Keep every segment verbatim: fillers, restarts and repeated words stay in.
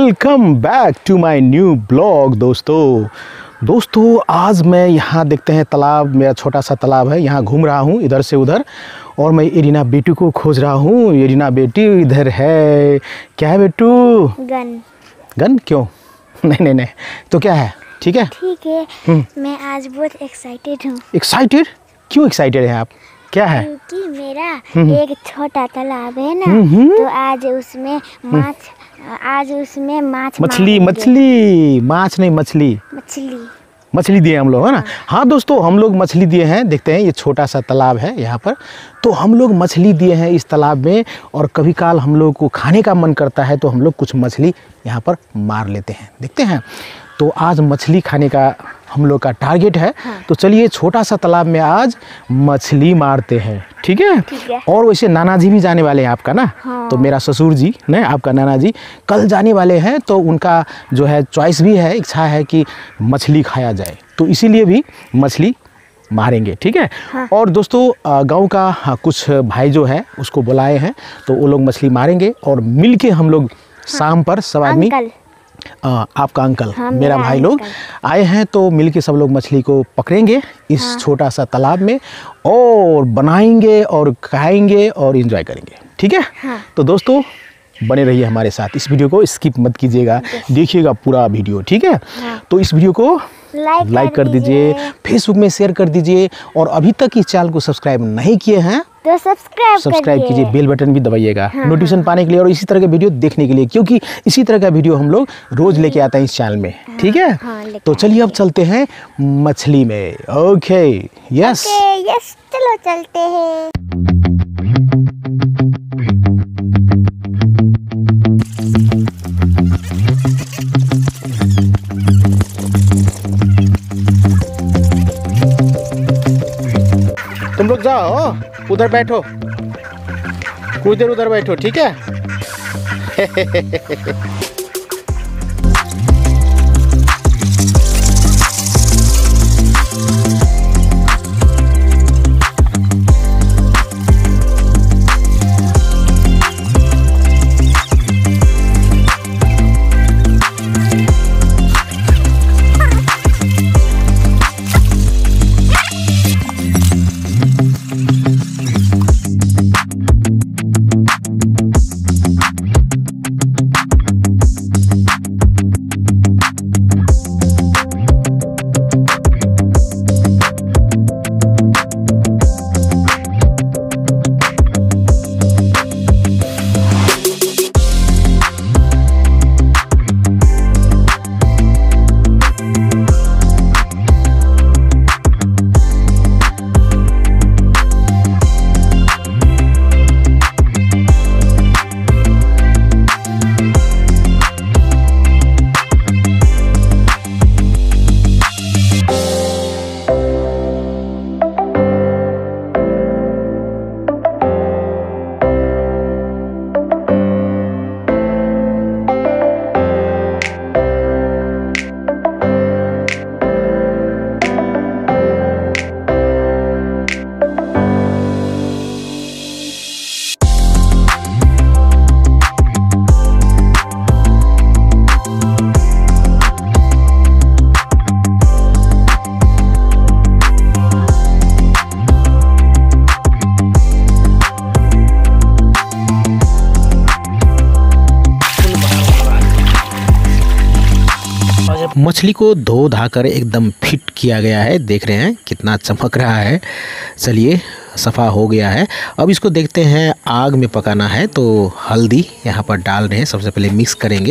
Welcome back to my new blog. दोस्तों दोस्तों आज मैं यहाँ देखते हैं तालाब, मेरा छोटा सा तालाब है, यहाँ घूम रहा हूँ इधर से उधर और मैं इरीना बेटी को खोज रहा हूँ। इरीना बेटी इधर है। क्या है बेटू? गन। गन क्यों? नहीं नहीं नहीं तो क्या है? ठीक है ठीक है। मैं आज बहुत एक्साइटेड हूँ। एक्साइटेड? क्यों एक्साइटेड है आप? क्या है? क्योंकि मेरा एक छोटा तालाब है ना, तो आज उसमें माछ आज उसमें माछ मछली मछली माछ नहीं मछली मछली मछली दिए हम लोग, है ना। हाँ दोस्तों हम लोग मछली दिए हैं। देखते हैं ये छोटा सा तालाब है यहाँ पर, तो हम लोग मछली दिए हैं इस तालाब में। और कभी काल हम लोग को खाने का मन करता है तो हम लोग कुछ मछली यहाँ पर मार लेते हैं। देखते हैं, तो आज मछली खाने का हम लोग का टारगेट है। हाँ। तो चलिए छोटा सा तालाब में आज मछली मारते हैं। ठीक है? ठीक है। और वैसे नाना जी भी जाने वाले हैं आपका ना। हाँ। तो मेरा ससुर जी ने आपका नाना जी कल जाने वाले हैं, तो उनका जो है चॉइस भी है, इच्छा है कि मछली खाया जाए, तो इसीलिए भी मछली मारेंगे। ठीक है। हाँ। और दोस्तों गांव का कुछ भाई जो है उसको बुलाए हैं, तो वो लोग मछली मारेंगे और मिल के हम लोग हाँ। शाम पर सब आदमी आ, आपका अंकल हाँ, मेरा भाई लोग आए हैं, तो मिलके सब लोग मछली को पकड़ेंगे इस हाँ। छोटा सा तालाब में और बनाएंगे और खाएंगे और एंजॉय करेंगे। ठीक है। हाँ। तो दोस्तों बने रहिए हमारे साथ, इस वीडियो को स्किप मत कीजिएगा, देखिएगा पूरा वीडियो। ठीक है। हाँ। तो इस वीडियो को लाइक लाइक कर दीजिए, फेसबुक में शेयर कर दीजिए, और अभी तक इस चैनल को सब्सक्राइब नहीं किए हैं तो सब्सक्राइब सब्सक्राइब कीजिए, बेल बटन भी दबाइएगा हाँ, नोटिफिकेशन पाने के लिए और इसी तरह के वीडियो देखने के लिए, क्योंकि इसी तरह का वीडियो हम लोग रोज लेके आते हैं इस चैनल में। हाँ, ठीक है। हाँ, तो चलिए अब चलते हैं मछली में। ओके यस यस चलो चलते हैं। तुम लोग जाओ उधर बैठो, कुछ देर उधर बैठो। ठीक है। मछली को धो धाकर एकदम फिट किया गया है, देख रहे हैं कितना चमक रहा है। चलिए सफ़ा हो गया है, अब इसको देखते हैं आग में पकाना है। तो हल्दी यहाँ पर डाल रहे हैं, सबसे पहले मिक्स करेंगे।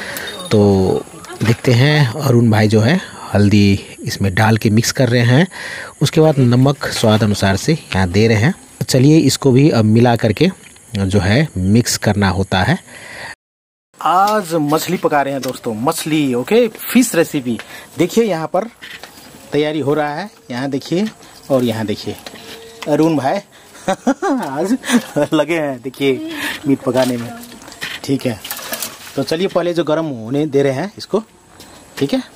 तो देखते हैं अरुण भाई जो है हल्दी इसमें डाल के मिक्स कर रहे हैं, उसके बाद नमक स्वाद अनुसार से यहाँ दे रहे हैं। चलिए इसको भी अब मिला करके जो है मिक्स करना होता है। आज मछली पका रहे हैं दोस्तों, मछली। Okay, fish recipe. देखिए यहाँ पर तैयारी हो रहा है, यहाँ देखिए और यहाँ देखिए अरुण भाई आज लगे हैं देखिए मीट पकाने में। ठीक है, तो चलिए पहले जो गर्म होने दे रहे हैं इसको। ठीक है,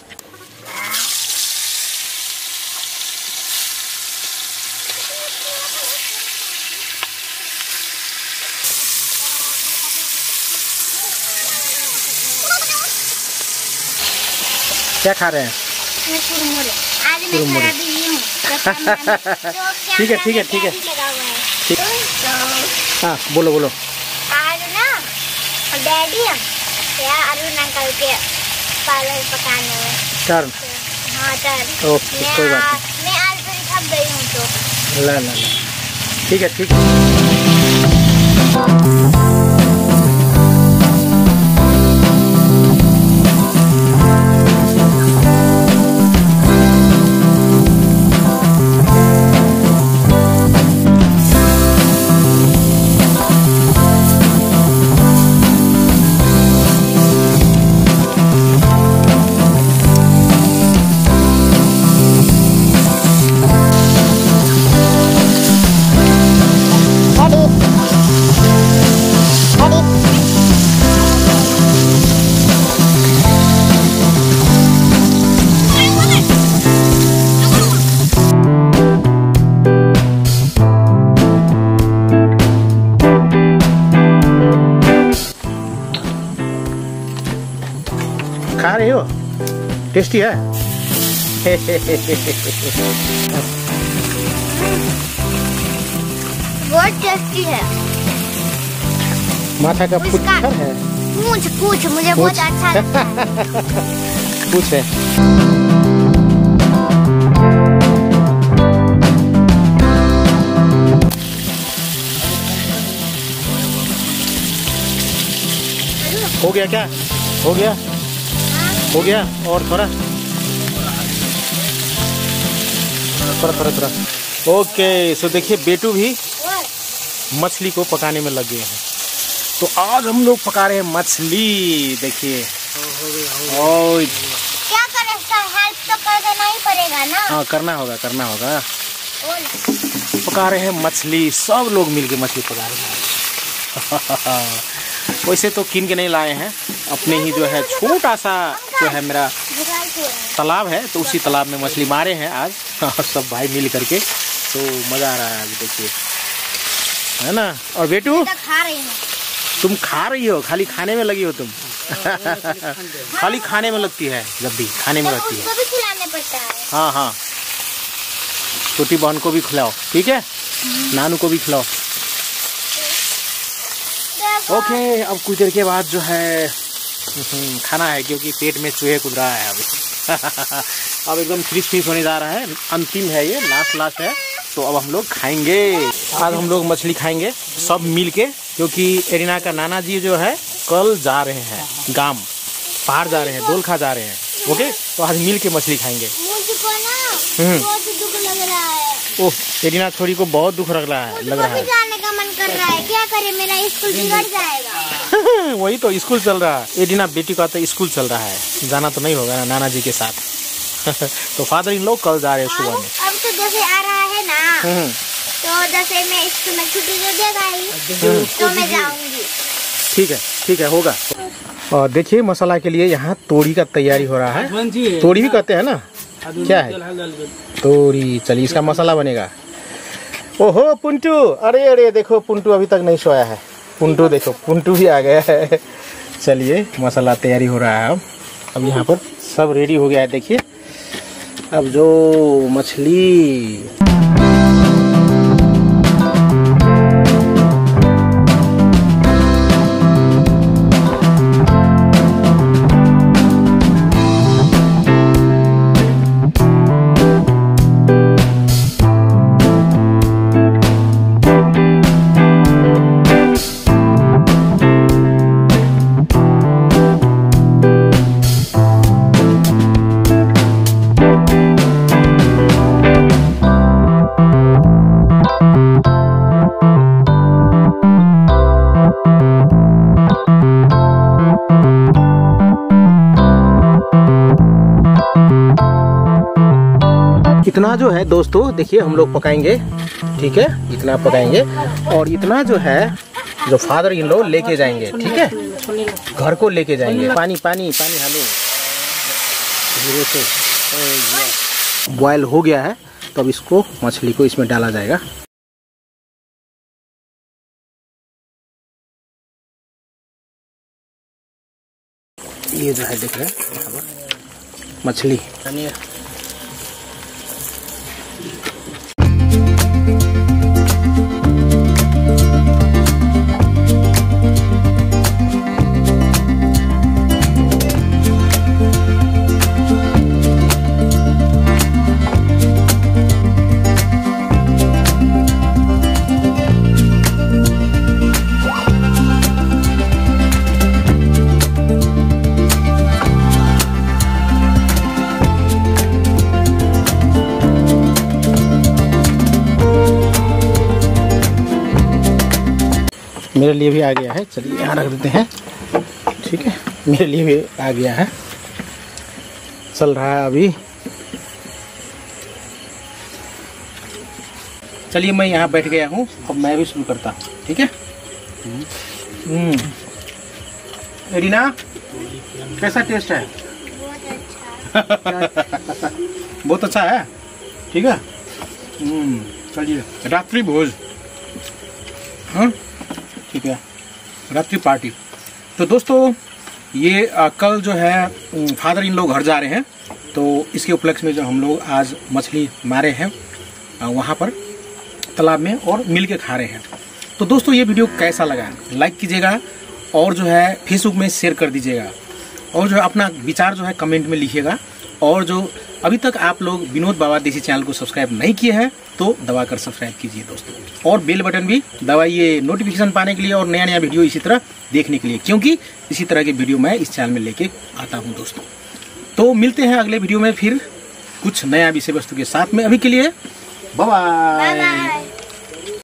क्या खा रहे हैं? आज मैं खा रही हूँ। ठीक है ठीक है ठीक है ठीक। हाँ बोलो बोलो। आज ना डैडी या अरुण अंकल के पार्लर पकाने में टर्न। हाँ टर्न। ओके कोई बात नहीं। मैं आज थोड़ी थक गई हूँ तो। ला ला ला ठीक है ठीक है। खा रही हो? टेस्टी है? बहुत टेस्टी है। माथा का पुच्छर है? पूछ पूछ मुझे बहुत अच्छा लगता है। पूछ है। हो गया क्या? हो गया? हो गया और थोड़ा थोड़ा थोड़ा थोड़ा। ओके सो देखिए बेटू भी मछली को पकाने में लग गए हैं। तो आज हम लोग पका रहे हैं मछली। देखिए और क्या करें सर, हेल्प तो कर देना ही पड़ेगा ना। हाँ करना होगा करना होगा। पका रहे हैं मछली, सब लोग मिलके मछली पका रहे हैं। वैसे तो किन के नहीं लाए हैं, अपने ही जो है छोटा सा जो है मेरा तालाब है, तो उसी तालाब में मछली मारे हैं आज सब भाई मिल करके। तो मजा आ रहा है आज देखिए, है ना। और बेटू खा रही हूँ। तुम खा रही हो, खाली खाने में लगी हो तुम। खाली खाने में लगती है, जब भी खाने में लगती है। उसको भी खिलाने पड़ता है। हाँ हाँ छोटी बहन को भी खिलाओ, ठीक है, नानू को भी खिलाओ। ओके okay, अब कुछ देर के बाद जो है खाना है, क्योंकि पेट में चूहे कूद रहा है अभी। अब एकदम फ्रिश फ्रिश होने जा रहा है, अंतिम है ये, लास्ट लास्ट है। तो अब हम लोग खाएंगे, आज हम लोग मछली खाएंगे सब मिल के, क्योंकि एरिना का नाना जी जो है कल जा रहे हैं गांव, बाहर जा रहे हैं, दोलखा जा रहे हैं। ओके तो आज मिल के मछली खाएंगे। मुझको ना बहुत दुख लग रहा है। ओह एरिना छोरी को बहुत दुख लग रहा है लग रहा है जाने का मन कर रहा है, क्या करे, मेरा स्कूल बिगड़ जाएगा। वही तो स्कूल चल रहा है, एरिना बेटी का तो स्कूल चल रहा है, जाना तो नहीं होगा ना नाना जी के साथ। तो फादर इन लोग कल जा रहे हैं सुबह में। अब तो जैसे आ रहा है ना, तो जैसे मैं स्कूल में छुट्टी तो देगा ही, तो मैं जाऊंगी। ठीक है ठीक है होगा। और देखिए मसाला के लिए यहाँ तोड़ी का तैयारी हो रहा है, तोड़ी भी कहते हैं ना, क्या है तोड़ी। चलिए इसका मसाला बनेगा। ओहो पुंटू, अरे अरे देखो पुंटू अभी तक नहीं सोया है। पुंटू देखो, पुंटू भी आ गया है। चलिए मसाला तैयारी हो रहा है। अब अब यहाँ पर सब रेडी हो गया है। देखिए अब जो मछली इतना जो है दोस्तों, देखिए हम लोग पकाएंगे, ठीक है, इतना पकाएंगे और इतना जो है जो फादर इन लोग लेके जाएंगे, ठीक है, घर को लेके जाएंगे। पानी पानी पानी हालो धीरे से बॉयल हो गया है, तो अब इसको मछली को इसमें डाला जाएगा। ये जो है देख रहे हैं, मछली। मेरे लिए भी आ गया है, चलिए यहाँ रख देते हैं। ठीक है, मेरे लिए भी आ गया है, चल रहा है अभी। चलिए मैं यहाँ बैठ गया हूँ, अब मैं भी शुरू करता हूँ। ठीक है। हम्म, एरिना कैसा टेस्ट है? बहुत अच्छा है। ठीक है। हम्म, चलिए रात्रि भोज। हाँ ठीक है, रात्रि पार्टी। तो दोस्तों ये आ, कल जो है फादर इन लोग घर जा रहे हैं, तो इसके उपलक्ष्य में जो हम लोग आज मछली मारे हैं आ, वहाँ पर तालाब में और मिल के खा रहे हैं। तो दोस्तों ये वीडियो कैसा लगा लाइक कीजिएगा और जो है फेसबुक में शेयर कर दीजिएगा और जो है अपना विचार जो है कमेंट में लिखिएगा। और जो अभी तक आप लोग विनोद बाबा देसी चैनल को सब्सक्राइब नहीं किए हैं तो दबाकर सब्सक्राइब कीजिए दोस्तों, और बेल बटन भी दबाइए नोटिफिकेशन पाने के लिए और नया नया वीडियो इसी तरह देखने के लिए, क्योंकि इसी तरह के वीडियो मैं इस चैनल में लेके आता हूं दोस्तों। तो मिलते हैं अगले वीडियो में फिर कुछ नया विषय वस्तु के साथ में। अभी के लिए बाय बाय।